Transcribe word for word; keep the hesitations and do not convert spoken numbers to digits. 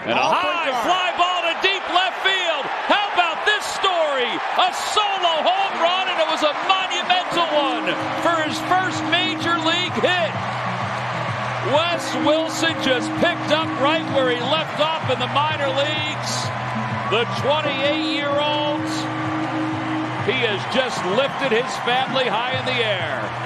And a high fly ball to deep left field. How about this story? A solo home run, and it was a monumental one for his first major league hit. Wes Wilson just picked up right where he left off in the minor leagues. The twenty-eight-year-old, he has just lifted his family high in the air.